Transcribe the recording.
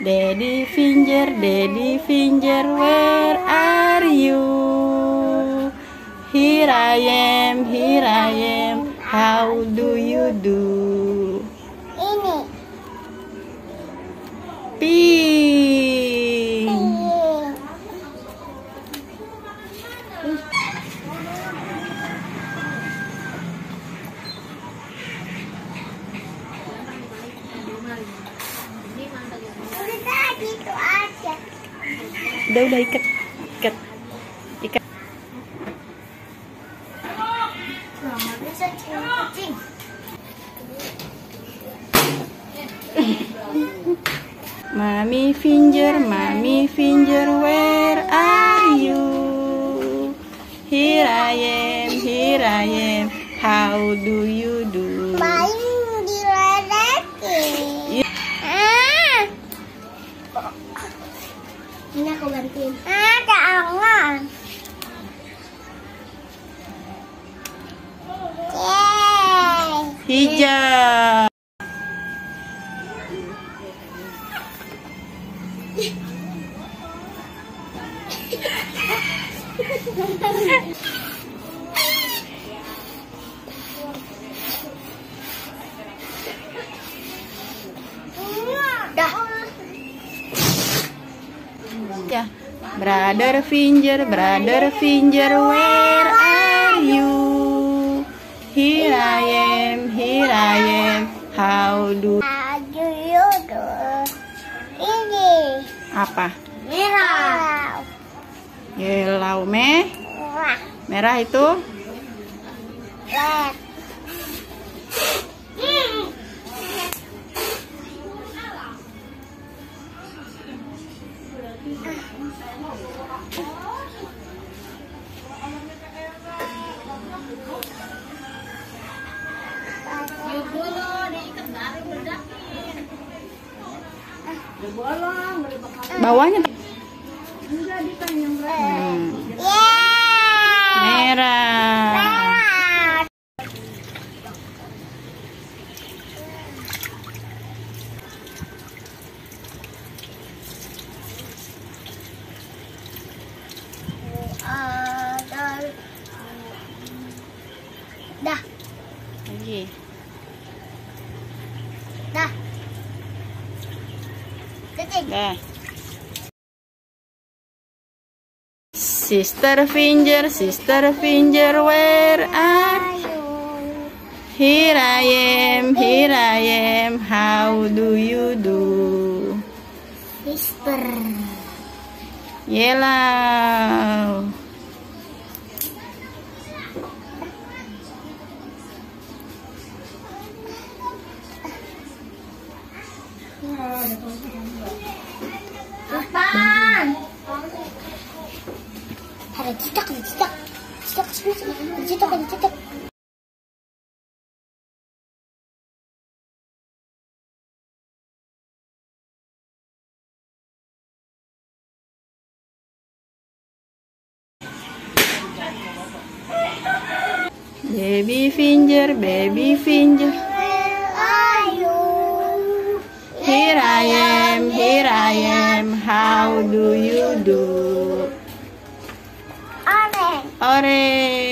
Daddy Finger, where are you? Here I am, how do you do? Ini. Pink. Udah gitu aja. Udah ikat. Bisa kucing. Mommy Finger, where are you? Here I am, how do you do? Main diledekin. Ini aku bantuin. Ada angan. Hijau. Ya, Brother Finger, where are you? Here I am, how do? you do? Ini. Apa? Merah. Yellow, Wah. merah itu? Red. Bawahnya Yeah. merah. Dah. Lagi. Dah. Cacing. Dah. Sister Finger, where are you? Here I am, how do you do? Whisper. Yellow. Apaan? Ada cicak. Cicak. Baby Finger, Where are you? here I am, how do you do? Orange. Orange.